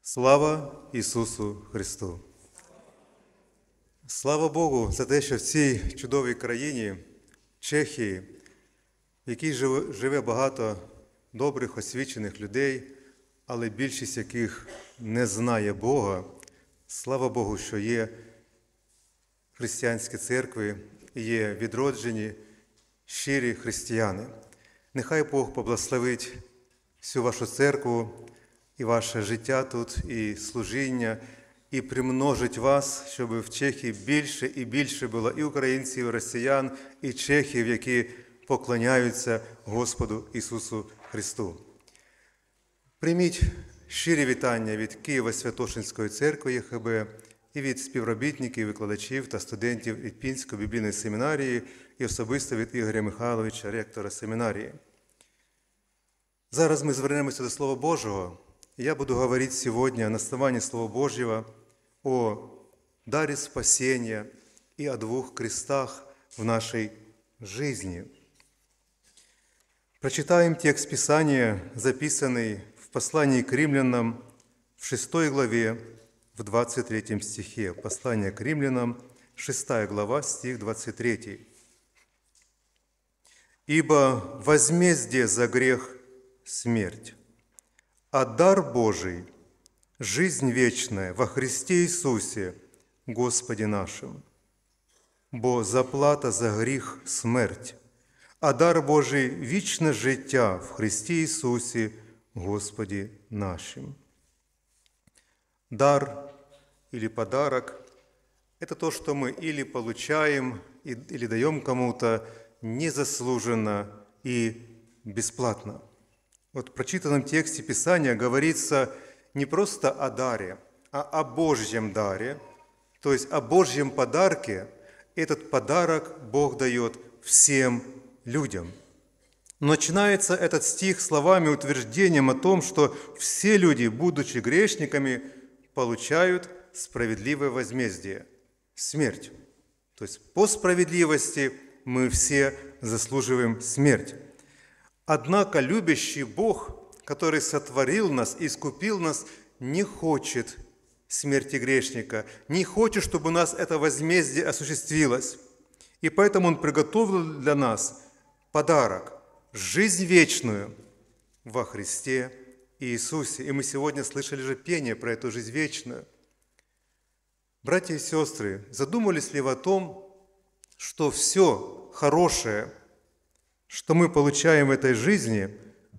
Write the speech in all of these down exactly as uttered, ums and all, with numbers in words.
Слава Ісусу Христу! Слава Богу за те, що в цій чудовій країні, Чехії, в якій живе багато добрих, освічених людей, але більшість яких не знає Бога. Слава Богу, що є християнські церкви, є відроджені, щирі християни. Нехай Бог поблагословить всю вашу церкву і ваше життя тут, і служіння, і примножить вас, щоб в Чехії більше і більше було і українців, і росіян, і чехів, які поклоняються Господу Ісусу Христу. Прийміть щирі вітання від Києво-Святошинської церкви ЄХБ і від співробітників, викладачів та студентів Ірпінської біблійної семінарії і особисто від Ігоря Михайловича, ректора семінарії. Зараз ми звернемося до Слова Божого. Я буду говорить сегодня на основании Слова Божьего о даре спасения и о двух крестах в нашей жизни. Прочитаем текст Писания, записанный в послании к римлянам в шестой главе, в двадцать третьем стихе. Послание к римлянам, шестая глава, стих двадцать третий. «Ибо возмездие за грех – смерть, а дар Божий – жизнь вечная во Христе Иисусе, Господе нашим. Бо заплата за гріх – смерть, а дар Божий – вічне життя в Христе Иисусе, Господе нашим». Дар или подарок – это то, что мы или получаем, или даем кому-то незаслуженно и бесплатно. Вот в прочитанном тексте Писания говорится не просто о даре, а о Божьем даре, то есть о Божьем подарке. Этот подарок Бог дает всем людям. Начинается этот стих словами, утверждением о том, что все люди, будучи грешниками, получают справедливое возмездие – смерть. То есть по справедливости мы все заслуживаем смерть. Однако любящий Бог, который сотворил нас и искупил нас, не хочет смерти грешника, не хочет, чтобы у нас это возмездие осуществилось. И поэтому Он приготовил для нас подарок – жизнь вечную во Христе Иисусе. И мы сегодня слышали же пение про эту жизнь вечную. Братья и сестры, задумались ли вы о том, что все хорошее, что мы получаем в этой жизни,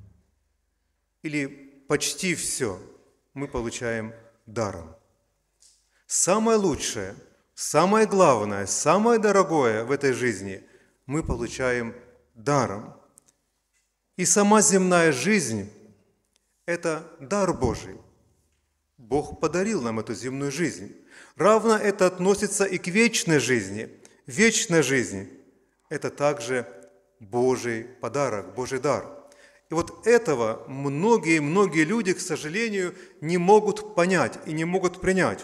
или почти все мы получаем даром. Самое лучшее, самое главное, самое дорогое в этой жизни мы получаем даром. И сама земная жизнь – это дар Божий. Бог подарил нам эту земную жизнь. Равно это относится и к вечной жизни. Вечная жизнь – это также Божий подарок, Божий дар. И вот этого многие-многие люди, к сожалению, не могут понять и не могут принять.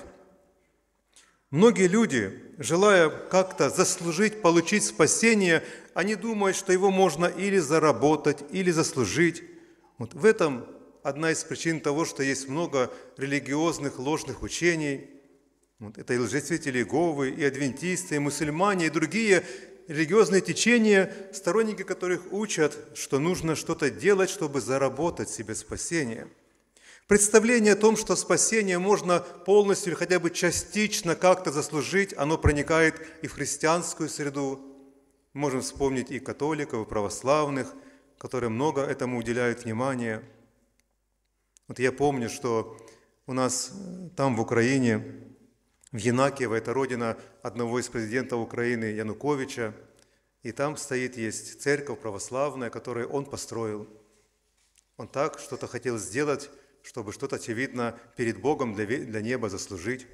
Многие люди, желая как-то заслужить, получить спасение, они думают, что его можно или заработать, или заслужить. Вот в этом одна из причин того, что есть много религиозных ложных учений. Вот это и лжесвидетели Иеговы, и адвентисты, и мусульмане, и другие религиозные течения, сторонники которых учат, что нужно что-то делать, чтобы заработать себе спасение. Представление о том, что спасение можно полностью или хотя бы частично как-то заслужить, оно проникает и в христианскую среду. Можем вспомнить и католиков, и православных, которые много этому уделяют внимания. Вот я помню, что у нас там в Украине, в Янакиево, это родина одного из президентов Украины Януковича, и там стоит, есть церковь православная, которую он построил. Он так что-то хотел сделать, чтобы что-то, очевидно, перед Богом для, для неба заслужить.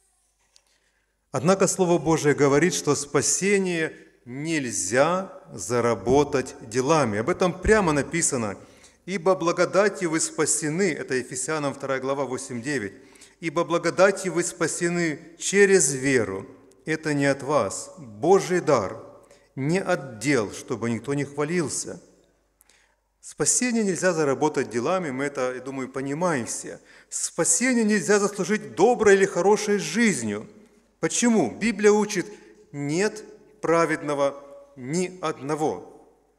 Однако Слово Божие говорит, что спасение нельзя заработать делами. Об этом прямо написано. «Ибо благодатью вы спасены», это Ефесянам вторая глава, восемь-девять, «Ибо благодатью вы спасены через веру, это не от вас, Божий дар, не от дел, чтобы никто не хвалился». Спасение нельзя заработать делами, мы это, я думаю, понимаем все. Спасение нельзя заслужить доброй или хорошей жизнью. Почему? Библия учит, нет праведного ни одного.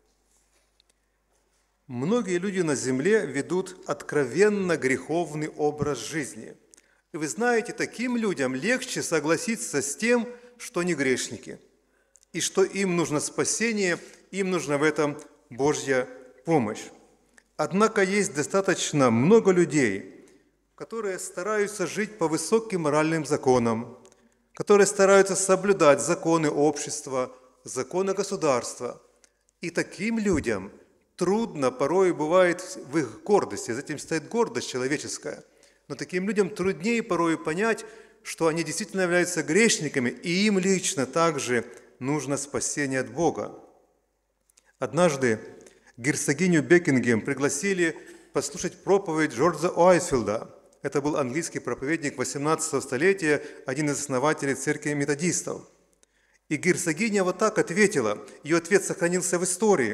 Многие люди на земле ведут откровенно греховный образ жизни. И вы знаете, таким людям легче согласиться с тем, что они грешники, и что им нужно спасение, им нужна в этом Божья помощь. Однако есть достаточно много людей, которые стараются жить по высоким моральным законам, которые стараются соблюдать законы общества, законы государства. И таким людям трудно порой бывает в их гордости, за этим стоит гордость человеческая. Но таким людям труднее порой понять, что они действительно являются грешниками, и им лично также нужно спасение от Бога. Однажды герцогиню Бекингем пригласили послушать проповедь Джорджа Уайтфилда. Это был английский проповедник восемнадцатого столетия, один из основателей церкви методистов. И герцогиня вот так ответила, ее ответ сохранился в истории.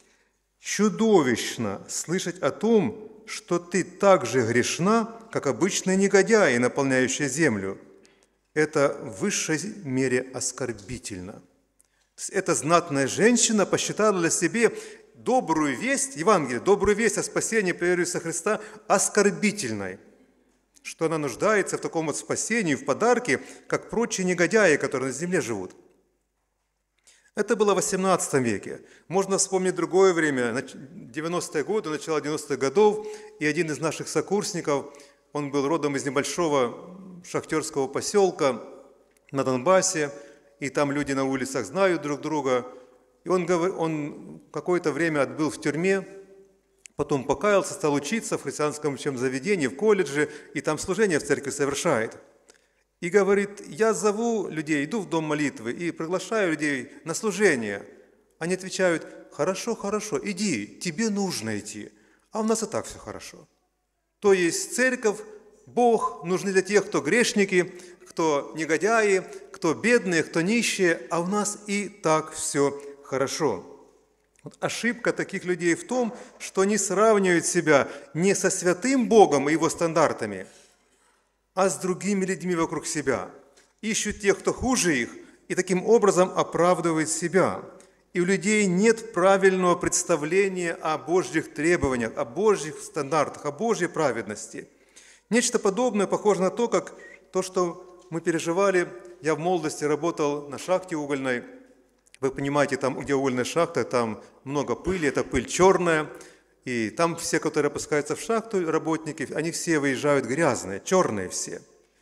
«Чудовищно слышать о том, что ты так же грешна, как обычные негодяи, наполняющие землю. Это в высшей мере оскорбительно». Эта знатная женщина посчитала для себя добрую весть, Евангелие, добрую весть о спасении по вере Иисуса Христа оскорбительной, что она нуждается в таком вот спасении, в подарке, как прочие негодяи, которые на земле живут. Это было в восемнадцатом веке. Можно вспомнить другое время, девяностые годы, начало девяностых годов, и один из наших сокурсников, он был родом из небольшого шахтерского поселка на Донбассе, и там люди на улицах знают друг друга. И он, он какое-то время отбыл в тюрьме, потом покаялся, стал учиться в христианском учебном заведении, в колледже, и там служение в церкви совершает. И говорит, я зову людей, иду в дом молитвы и приглашаю людей на служение. Они отвечают, хорошо, хорошо, иди, тебе нужно идти, а у нас и так все хорошо. То есть церковь, Бог нужны для тех, кто грешники, кто негодяи, кто бедные, кто нищие, а у нас и так все хорошо. Вот ошибка таких людей в том, что они сравнивают себя не со святым Богом и Его стандартами, а с другими людьми вокруг себя. Ищут тех, кто хуже их, и таким образом оправдывают себя. И у людей нет правильного представления о Божьих требованиях, о Божьих стандартах, о Божьей праведности. Нечто подобное похоже на то, как то, что мы переживали. Я в молодости работал на шахте угольной. Вы понимаете, там, где угольная шахта, там много пыли, это пыль черная. И там все, которые опускаются в шахту, работники, они все выезжают грязные, черные все.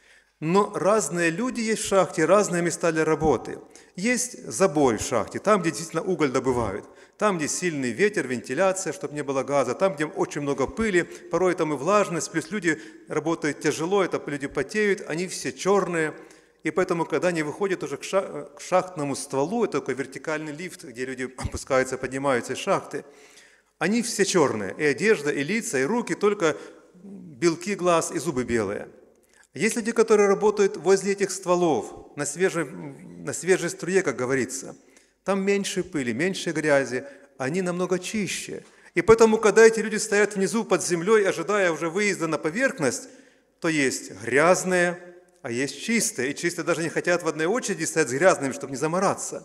Но разные люди есть в шахте, разные места для работы. Есть забой в шахте, там, где действительно уголь добывают. Там, где сильный ветер, вентиляция, чтобы не было газа. Там, где очень много пыли, порой там и влажность. Плюс люди работают тяжело, это люди потеют, они все черные. И поэтому, когда они выходят уже к шахтному стволу, это такой вертикальный лифт, где люди опускаются, поднимаются из шахты, они все черные, и одежда, и лица, и руки, только белки глаз и зубы белые. Есть люди, которые работают возле этих стволов, на свежей, на свежей струе, как говорится. Там меньше пыли, меньше грязи, они намного чище. И поэтому, когда эти люди стоят внизу под землей, ожидая уже выезда на поверхность, то есть грязные, а есть чистые. И чистые даже не хотят в одной очереди стоять с грязными, чтобы не замораться.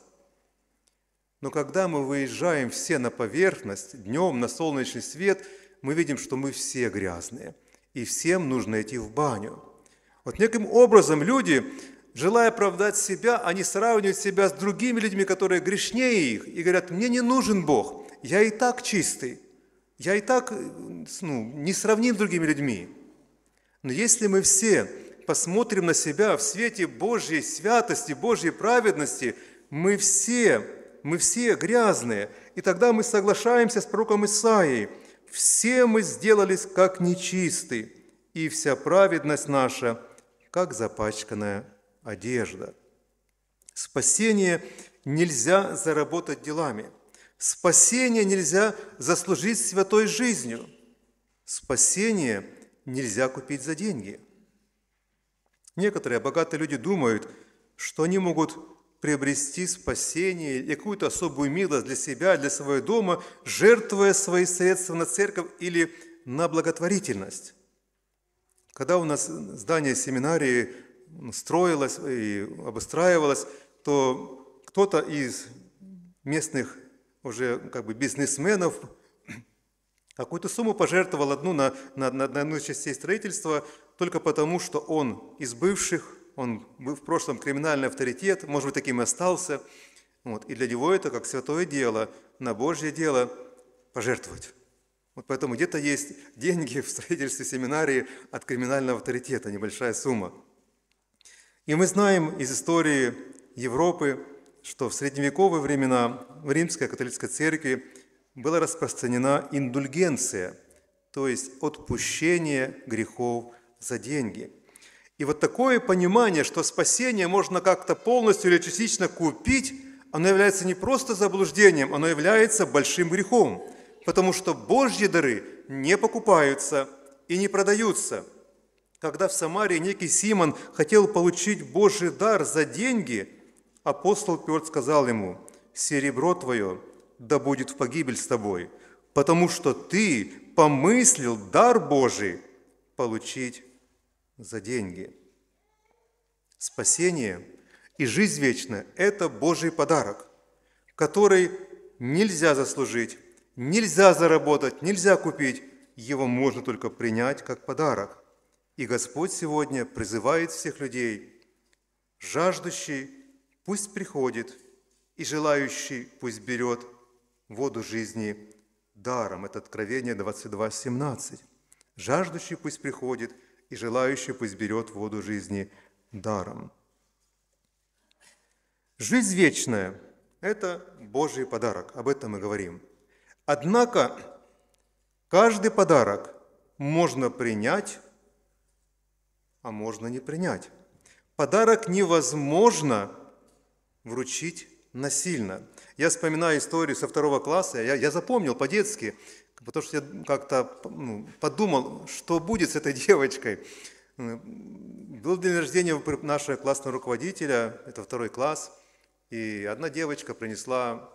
Но когда мы выезжаем все на поверхность, днем на солнечный свет, мы видим, что мы все грязные, и всем нужно идти в баню. Вот неким образом люди, желая оправдать себя, они сравнивают себя с другими людьми, которые грешнее их, и говорят, мне не нужен Бог, я и так чистый, я и так ну, не сравним с другими людьми. Но если мы все посмотрим на себя в свете Божьей святости, Божьей праведности, мы все... Мы все грязные, и тогда мы соглашаемся с пророком Исаией. Все мы сделались как нечисты, и вся праведность наша, как запачканная одежда. Спасение нельзя заработать делами. Спасение нельзя заслужить святой жизнью. Спасение нельзя купить за деньги. Некоторые богатые люди думают, что они могут приобрести спасение или какую-то особую милость для себя, для своего дома, жертвуя свои средства на церковь или на благотворительность. Когда у нас здание семинарии строилось и обустраивалось, то кто-то из местных уже как бы бизнесменов какую-то сумму пожертвовал одну на, на, на одну из частей строительства только потому, что он из бывших, он был в прошлом криминальный авторитет, может быть, таким и остался. Вот, и для него это как святое дело, на Божье дело пожертвовать. Вот поэтому где-то есть деньги в строительстве семинарии от криминального авторитета, небольшая сумма. И мы знаем из истории Европы, что в средневековые времена в Римской католической церкви была распространена индульгенция, то есть отпущение грехов за деньги. И вот такое понимание, что спасение можно как-то полностью или частично купить, оно является не просто заблуждением, оно является большим грехом, потому что Божьи дары не покупаются и не продаются. Когда в Самарии некий Симон хотел получить Божий дар за деньги, апостол Петр сказал ему: «Серебро твое да будет в погибель с тобой, потому что ты помыслил дар Божий получить за деньги». Спасение и жизнь вечная – это Божий подарок, который нельзя заслужить, нельзя заработать, нельзя купить, его можно только принять как подарок. И Господь сегодня призывает всех людей: жаждущий пусть приходит, и желающий пусть берет воду жизни даром. Это Откровение двадцать два семнадцать. Жаждущий пусть приходит, и желающий пусть берет воду жизни даром. Жизнь вечная – это Божий подарок, об этом мы говорим. Однако каждый подарок можно принять, а можно не принять. Подарок невозможно вручить насильно. Я вспоминаю историю со второго класса, я, я запомнил по-детски, потому что я как-то ну, подумал, что будет с этой девочкой. Был день рождения нашего классного руководителя, это второй класс, и одна девочка принесла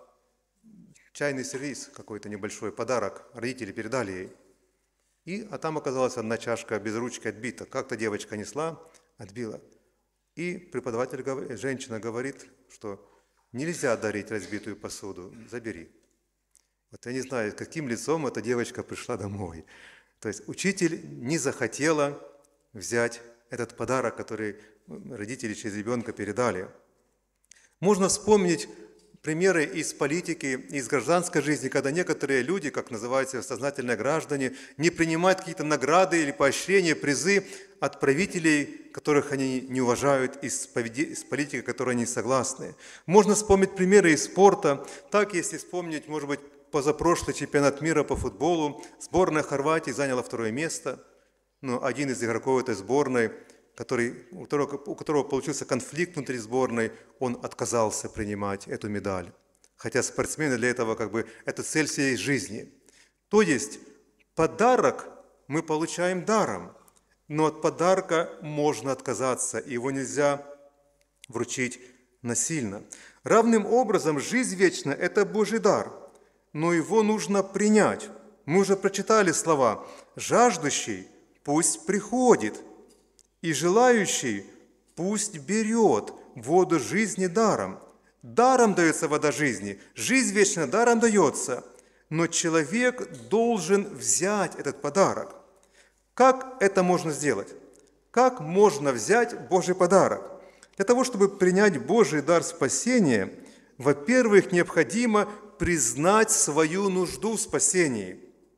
чайный сервиз, какой-то небольшой подарок, родители передали ей. И, а там оказалась одна чашка без ручки отбита. Как-то девочка несла, отбила. И преподаватель, женщина говорит, что нельзя дарить разбитую посуду, забери. Вот я не знаю, каким лицом эта девочка пришла домой. То есть учитель не захотела взять этот подарок, который родители через ребенка передали. Можно вспомнить примеры из политики, из гражданской жизни, когда некоторые люди, как называются сознательные граждане, не принимают какие-то награды или поощрения, призы от правителей, которых они не уважают, из политики, которой они согласны. Можно вспомнить примеры из спорта. Так, если вспомнить, может быть, позапрошлый чемпионат мира по футболу, сборная Хорватии заняла второе место, но один из игроков этой сборной, который, у, которого, у которого получился конфликт внутри сборной, он отказался принимать эту медаль. Хотя спортсмены для этого, как бы, это цель всей жизни. То есть подарок мы получаем даром, но от подарка можно отказаться, и его нельзя вручить насильно. Равным образом, жизнь вечная – это Божий дар, но его нужно принять. Мы уже прочитали слова: «Жаждущий пусть приходит, и желающий пусть берет воду жизни даром». Даром дается вода жизни, жизнь вечная даром дается, но человек должен взять этот подарок. Как это можно сделать? Как можно взять Божий подарок? Для того, чтобы принять Божий дар спасения, во-первых, необходимо признать свою нужду в спасении.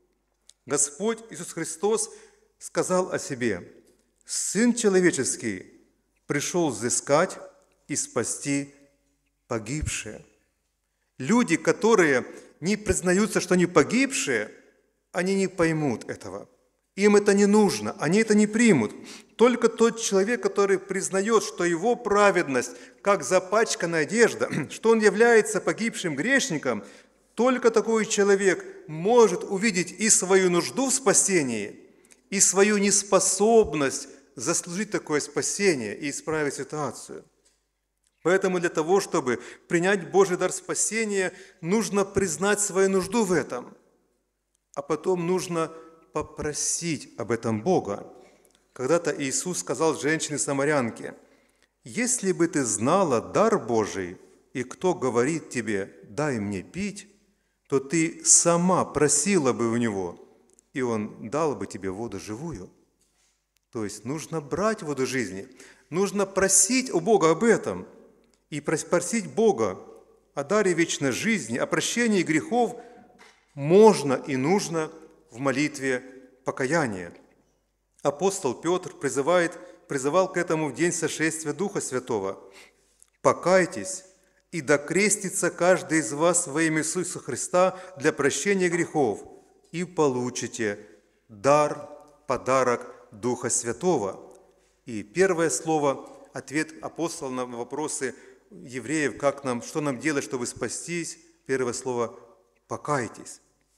Господь Иисус Христос сказал о себе: «Сын человеческий пришел взыскать и спасти погибшие». Люди, которые не признаются, что они погибшие, они не поймут этого. Им это не нужно, они это не примут. Только тот человек, который признает, что его праведность, как запачканная одежда, что он является погибшим грешником, только такой человек может увидеть и свою нужду в спасении, и свою неспособность заслужить такое спасение и исправить ситуацию. Поэтому для того, чтобы принять Божий дар спасения, нужно признать свою нужду в этом, а потом нужно попросить об этом Бога. Когда-то Иисус сказал женщине-самарянке: «Если бы ты знала дар Божий, и кто говорит тебе: дай мне пить, то ты сама просила бы у Него, и Он дал бы тебе воду живую». То есть нужно брать воду жизни, нужно просить у Бога об этом, и просить Бога о даре вечной жизни, о прощении грехов можно и нужно в молитве покаяния. Апостол Петр призывает, призывал к этому в день сошествия Духа Святого: «Покайтесь, и докрестится каждый из вас во имя Иисуса Христа для прощения грехов, и получите дар, подарок Духа Святого». И первое слово, ответ апостола на вопросы евреев, как нам, что нам делать, чтобы спастись, первое слово «покайтесь».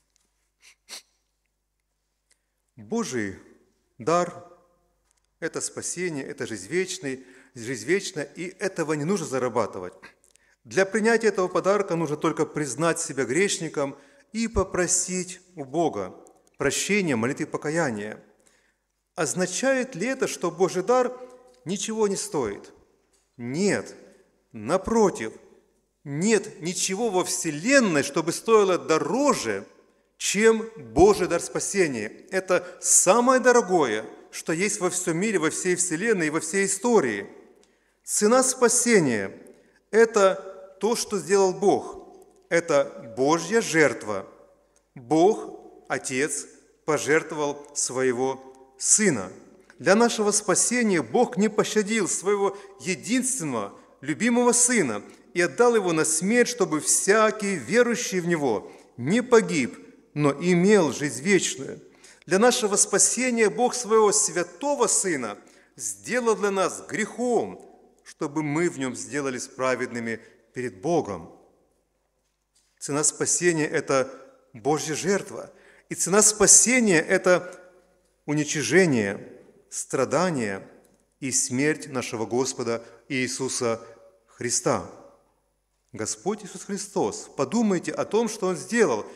Божий дар – это спасение, это жизнь вечная, жизнь вечная, и этого не нужно зарабатывать. Для принятия этого подарка нужно только признать себя грешником и попросить у Бога прощения, молитвы покаяния. Означает ли это, что Божий дар ничего не стоит? Нет. Напротив, нет ничего во Вселенной, чтобы стоило дороже, чем Божий дар спасения. Это самое дорогое, что есть во всем мире, во всей Вселенной и во всей истории. Цена спасения – это то, что сделал Бог. Это Божья жертва. Бог, Отец, пожертвовал своего Сына. Для нашего спасения Бог не пощадил своего единственного, любимого Сына и отдал Его на смерть, чтобы всякий, верующий в Него, не погиб, но имел жизнь вечную. Для нашего спасения Бог своего святого Сына сделал для нас грехом, чтобы мы в Нем сделались праведными перед Богом. Цена спасения – это Божья жертва. И цена спасения – это уничижение, страдание и смерть нашего Господа Иисуса Христа. Господь Иисус Христос, подумайте о том, что Он сделал,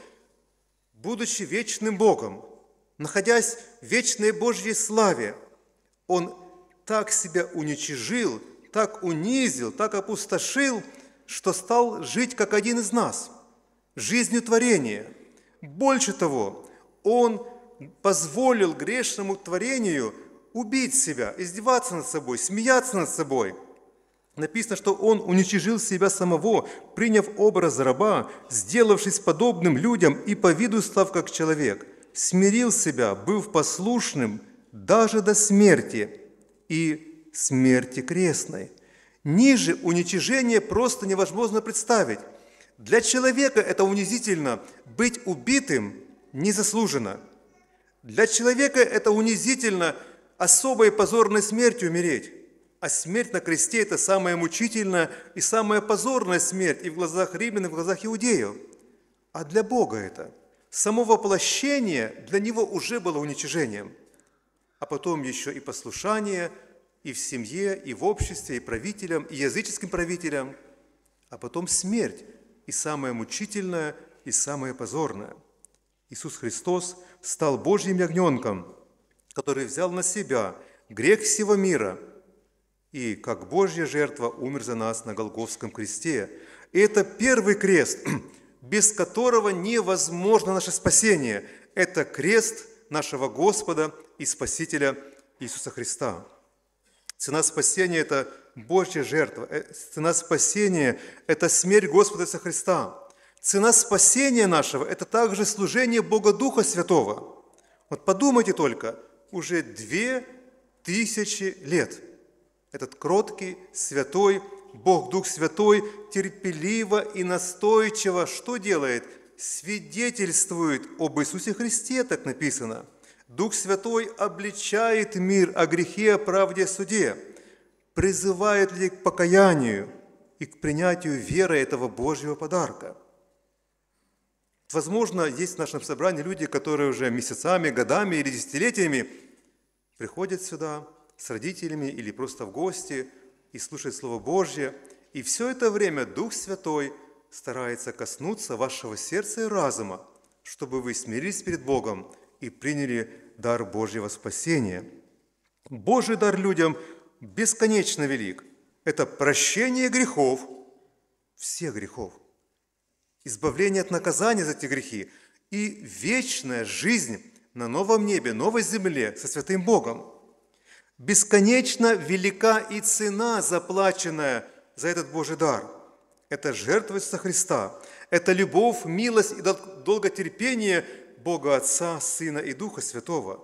будучи вечным Богом, находясь в вечной Божьей славе. Он так себя уничижил, так унизил, так опустошил, что стал жить как один из нас, жизнью творения. Больше того, Он позволил грешному творению убить себя, издеваться над собой, смеяться над собой. Написано, что Он уничижил себя самого, приняв образ раба, сделавшись подобным людям и по виду став как человек, смирил себя, быв послушным даже до смерти и смерти крестной. Ниже уничижение просто невозможно представить. Для человека это унизительно быть убитым незаслуженно. Для человека это унизительно особой позорной смертью умереть. А смерть на кресте – это самая мучительная и самая позорная смерть и в глазах римлян, и в глазах иудеев. А для Бога это. Само воплощение для Него уже было уничижением. А потом еще и послушание и в семье, и в обществе, и правителям, и языческим правителям. А потом смерть, и самая мучительная, и самая позорная. Иисус Христос стал Божьим ягненком, который взял на себя грех всего мира и, как Божья жертва, умер за нас на Голгофском кресте. И это первый крест, без которого невозможно наше спасение. Это крест нашего Господа и Спасителя Иисуса Христа. Цена спасения – это Божья жертва. Цена спасения – это смерть Господа Иисуса Христа. Цена спасения нашего – это также служение Бога Духа Святого. Вот подумайте только, уже две тысячи лет этот кроткий, святой Бог Дух Святой терпеливо и настойчиво что делает? Свидетельствует об Иисусе Христе, так написано. Дух Святой обличает мир о грехе, о правде, о суде, призывает людей к покаянию и к принятию веры этого Божьего подарка. Возможно, есть в нашем собрании люди, которые уже месяцами, годами или десятилетиями приходят сюда с родителями или просто в гости и слушают Слово Божье, И все это время Дух Святой старается коснуться вашего сердца и разума, чтобы вы смирились перед Богом и приняли дар Божьего спасения. Божий дар людям бесконечно велик. Это прощение грехов, всех грехов, избавление от наказания за эти грехи и вечная жизнь на новом небе, новой земле со святым Богом. Бесконечно велика и цена, заплаченная за этот Божий дар. Это жертва Иисуса Христа. Это любовь, милость и долготерпение Бога Отца, Сына и Духа Святого.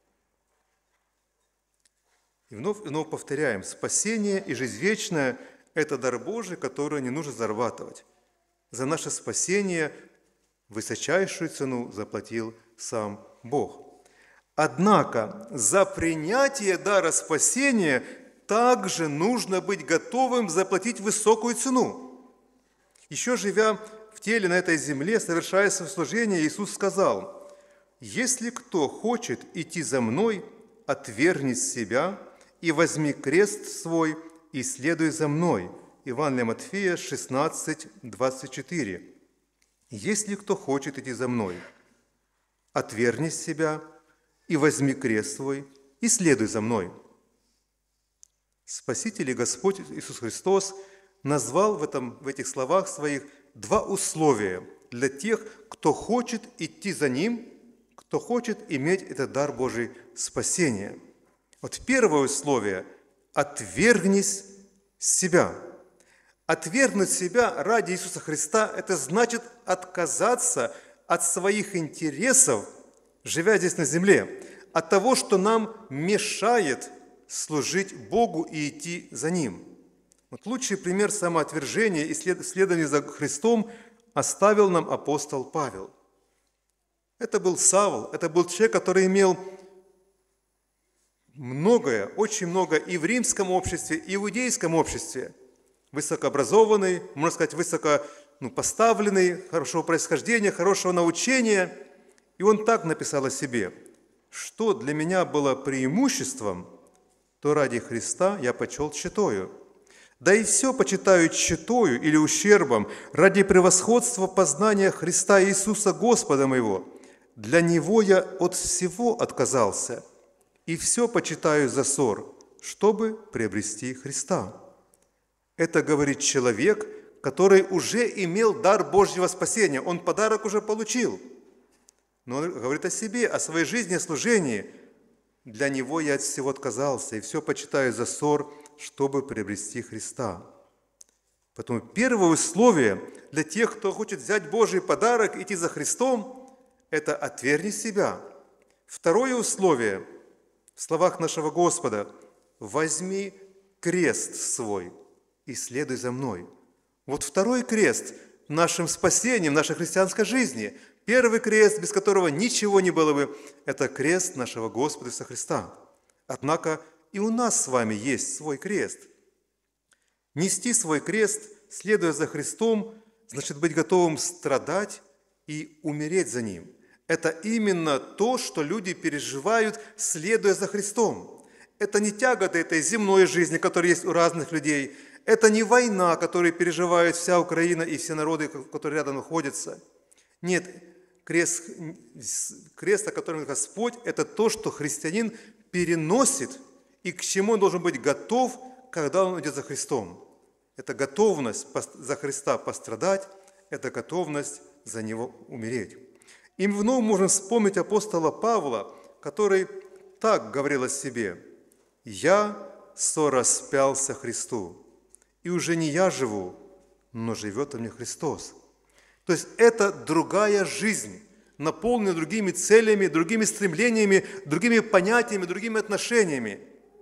И вновь и вновь повторяем, спасение и жизнь вечная – это дар Божий, который не нужно зарабатывать. За наше спасение высочайшую цену заплатил сам Бог. Однако за принятие дара спасения также нужно быть готовым заплатить высокую цену. Еще живя в теле на этой земле, совершая свое служение, Иисус сказал: «Если кто хочет идти за Мной, отвергни себя и возьми крест свой и следуй за Мной». Евангелие Матфея шестнадцать, двадцать четыре. «Если кто хочет идти за Мной, отвергни себя и возьми крест свой и следуй за Мной». Спаситель и Господь Иисус Христос назвал в, этом, в этих словах своих два условия для тех, кто хочет идти за Ним, кто хочет иметь этот дар Божий спасения. Вот первое условие – отвергнись себя. Отвергнуть себя ради Иисуса Христа – это значит отказаться от своих интересов, живя здесь на земле, от того, что нам мешает служить Богу и идти за Ним. Вот лучший пример самоотвержения и следования за Христом оставил нам апостол Павел. Это был Савл, это был человек, который имел многое, очень много и в римском обществе, и в иудейском обществе. Высокообразованный, можно сказать, высоко ну, поставленный, хорошего происхождения, хорошего научения. И он так написал о себе: «Что для меня было преимуществом, то ради Христа я почел тщетою. Да и все почитаю тщетою или ущербом ради превосходства познания Христа Иисуса Господа моего. Для Него я от всего отказался, и все почитаю за ссор, чтобы приобрести Христа». Это говорит человек, который уже имел дар Божьего спасения. Он подарок уже получил. Но он говорит о себе, о своей жизни, о служении. «Для Него я от всего отказался, и все почитаю за ссор, чтобы приобрести Христа». Поэтому первое условие для тех, кто хочет взять Божий подарок, идти за Христом, это отвергни себя. Второе условие в словах нашего Господа: «Возьми крест свой и следуй за Мной». Вот второй крест нашим спасением, нашей христианской жизни. Первый крест, без которого ничего не было бы, это крест нашего Господа Иисуса Христа. Однако и у нас с вами есть свой крест. Нести свой крест, следуя за Христом, значит быть готовым страдать и умереть за Ним. Это именно то, что люди переживают, следуя за Христом. Это не тяготы этой земной жизни, которая есть у разных людей. Это не война, которую переживает вся Украина и все народы, которые рядом находятся. Нет, крест, крест, о котором Господь, это то, что христианин переносит и к чему он должен быть готов, когда он идет за Христом. Это готовность за Христа пострадать, это готовность за Него умереть. И вновь можем вспомнить апостола Павла, который так говорил о себе: «Я сораспялся Христу, и уже не я живу, но живет во мне Христос». То есть это другая жизнь, наполненная другими целями, другими стремлениями, другими понятиями, другими отношениями.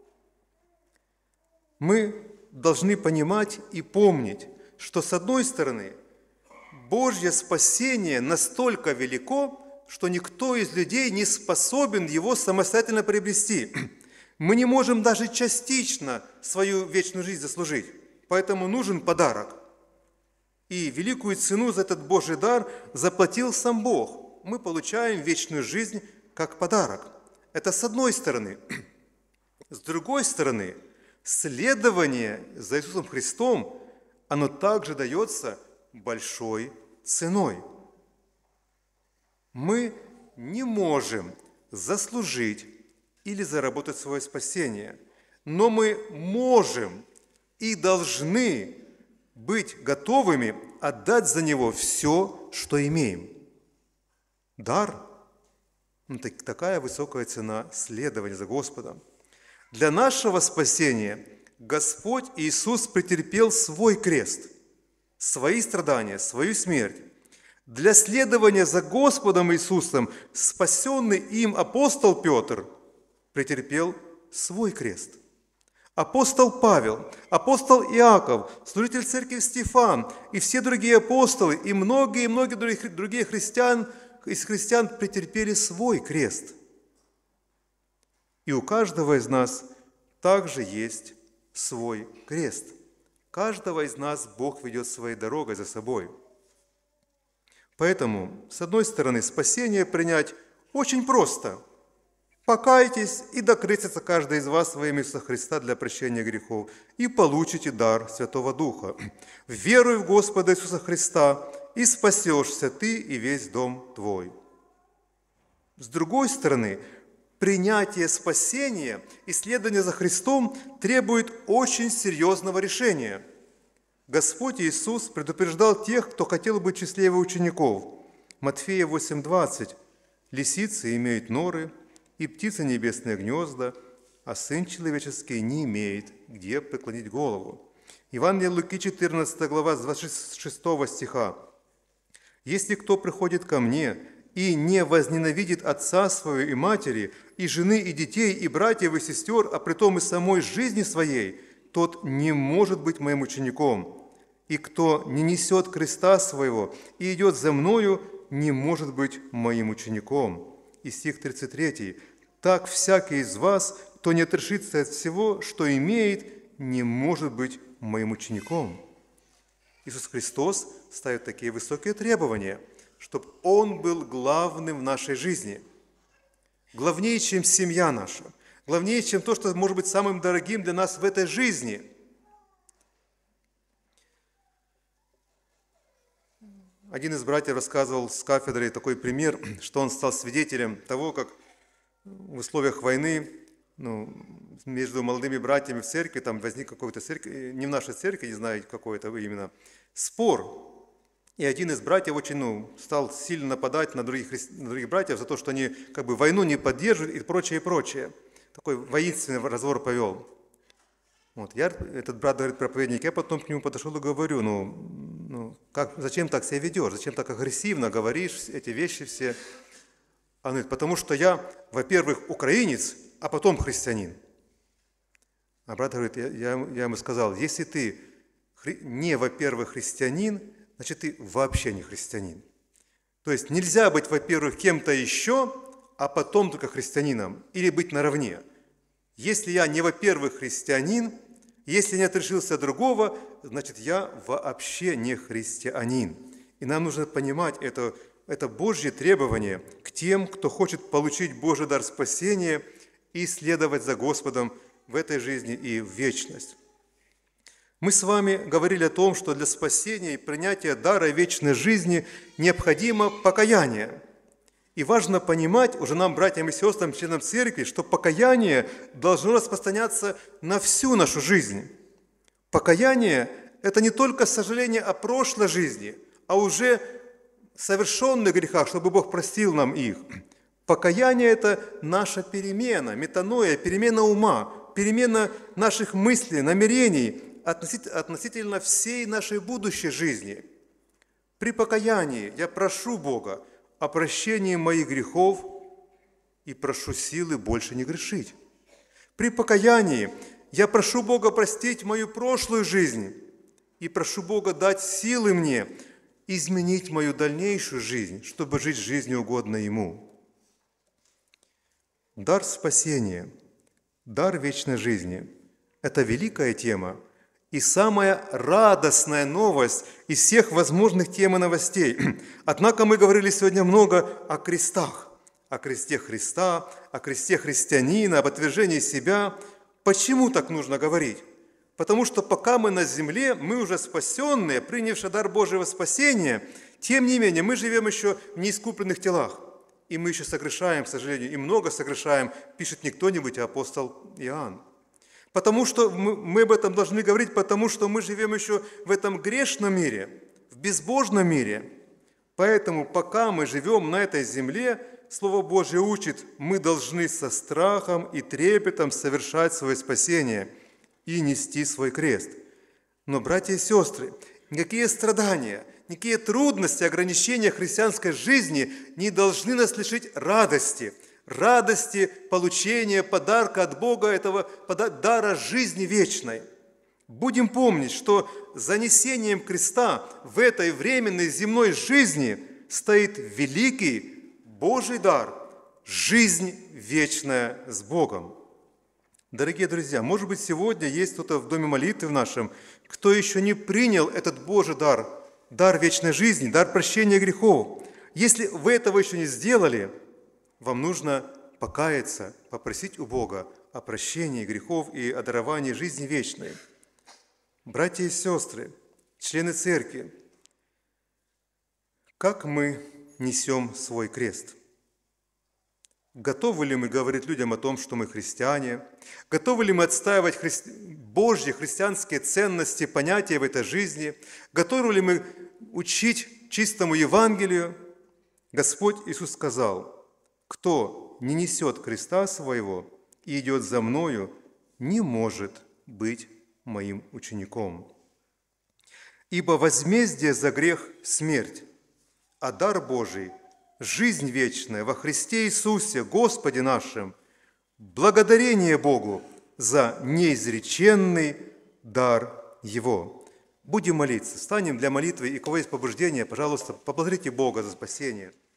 Мы должны понимать и помнить, что с одной стороны Божье спасение настолько велико, что никто из людей не способен его самостоятельно приобрести. Мы не можем даже частично свою вечную жизнь заслужить, поэтому нужен подарок. И великую цену за этот Божий дар заплатил сам Бог. Мы получаем вечную жизнь как подарок. Это с одной стороны. С другой стороны, следование за Иисусом Христом оно также дается большой ценой. Мы не можем заслужить или заработать свое спасение, но мы можем и должны быть готовыми отдать за него все, что имеем. Дар – ну, так, такая высокая цена следования за Господом. Для нашего спасения Господь Иисус претерпел свой крест, свои страдания, свою смерть. Для следования за Господом Иисусом спасенный им апостол Петр претерпел свой крест. Апостол Павел, апостол Иаков, служитель церкви Стефан и все другие апостолы и многие-многие другие, другие христиан, из христиан претерпели свой крест. И у каждого из нас также есть свой крест. Каждого из нас Бог ведет своей дорогой за собой. Поэтому, с одной стороны, спасение принять очень просто. Покайтесь, и да крестится каждый из вас во имя Иисуса Христа для прощения грехов, и получите дар Святого Духа. Веруй в Господа Иисуса Христа, и спасешься ты и весь дом твой. С другой стороны, принятие спасения и следование за Христом требует очень серьезного решения. Господь Иисус предупреждал тех, кто хотел быть в числе Его учеников. Матфея восемь двадцать. «Лисицы имеют норы, и птицы небесные гнезда, а Сын Человеческий не имеет, где преклонить голову». Евангелие Луки, четырнадцатая глава, с двадцать шестого стиха. «Если кто приходит ко мне и не возненавидит отца своего и матери, и жены, и детей, и братьев, и сестер, а притом и самой жизни своей, тот не может быть моим учеником. И кто не несет креста своего и идет за мною, не может быть моим учеником». И стих тридцать третий. «Так всякий из вас, кто не отрешится от всего, что имеет, не может быть моим учеником». Иисус Христос ставит такие высокие требования, чтобы Он был главным в нашей жизни, главнее, чем семья наша, главнее, чем то, что может быть самым дорогим для нас в этой жизни. Один из братьев рассказывал с кафедры такой пример, что он стал свидетелем того, как в условиях войны ну, между молодыми братьями в церкви, там возник какой-то церковь, не в нашей церкви, не знаю, какой это именно, спор. И один из братьев очень ну, стал сильно нападать на других, на других братьев за то, что они как бы войну не поддерживают и прочее, и прочее. Такой воинственный разговор повел. Вот, я, этот брат говорит, проповедник, я потом к нему подошел и говорю, ну, ну как, зачем так себя ведешь, зачем так агрессивно говоришь эти вещи все? Он говорит, потому что я, во-первых, украинец, а потом христианин. А брат говорит, я, я, я ему сказал, если ты не, во-первых, христианин, значит, ты вообще не христианин. То есть нельзя быть, во-первых, кем-то еще, а потом только христианином, или быть наравне. Если я не, во-первых, христианин, если не отрешился от другого, значит, я вообще не христианин. И нам нужно понимать это, это Божье требование к тем, кто хочет получить Божий дар спасения и следовать за Господом в этой жизни и в вечность. Мы с вами говорили о том, что для спасения и принятия дара вечной жизни необходимо покаяние. И важно понимать уже нам, братьям и сестрам, членам церкви, что покаяние должно распространяться на всю нашу жизнь. Покаяние – это не только сожаление о прошлой жизни, а уже совершенных грехах, чтобы Бог простил нам их. Покаяние – это наша перемена, метаноя, перемена ума, перемена наших мыслей, намерений относительно всей нашей будущей жизни. При покаянии я прошу Бога о прощении моих грехов и прошу силы больше не грешить. При покаянии я прошу Бога простить мою прошлую жизнь и прошу Бога дать силы мне изменить мою дальнейшую жизнь, чтобы жить жизнью угодной Ему. Дар спасения, дар вечной жизни – это великая тема и самая радостная новость из всех возможных тем и новостей. Однако мы говорили сегодня много о крестах, о кресте Христа, о кресте христианина, об отвержении себя. Почему так нужно говорить? Потому что пока мы на земле, мы уже спасенные, принявшие дар Божьего спасения, тем не менее, мы живем еще в неискупленных телах. И мы еще согрешаем, к сожалению, и много согрешаем, пишет не кто-нибудь, а апостол Иоанн. Потому что мы, мы об этом должны говорить, потому что мы живем еще в этом грешном мире, в безбожном мире. Поэтому пока мы живем на этой земле, Слово Божье учит, мы должны со страхом и трепетом совершать свое спасение и нести свой крест. Но, братья и сестры, никакие страдания, никакие трудности, ограничения христианской жизни не должны нас лишить радости, радости получения подарка от Бога, этого дара жизни вечной. Будем помнить, что за несением креста в этой временной земной жизни стоит великий Божий дар – жизнь вечная с Богом. Дорогие друзья, может быть, сегодня есть кто-то в доме молитвы в нашем, кто еще не принял этот Божий дар, дар вечной жизни, дар прощения грехов. Если вы этого еще не сделали, вам нужно покаяться, попросить у Бога о прощении грехов и о даровании жизни вечной. Братья и сестры, члены церкви, как мы несем свой крест? Готовы ли мы говорить людям о том, что мы христиане? Готовы ли мы отстаивать хри... Божьи христианские ценности, понятия в этой жизни? Готовы ли мы учить чистому Евангелию? Господь Иисус сказал: «Кто не несет креста своего и идет за Мною, не может быть моим учеником. Ибо возмездие за грех – смерть, а дар Божий – жизнь вечная во Христе Иисусе, Господе нашим, благодарение Богу за неизреченный дар Его». Будем молиться, станем для молитвы, и у кого есть побуждение, пожалуйста, поблагодарите Бога за спасение.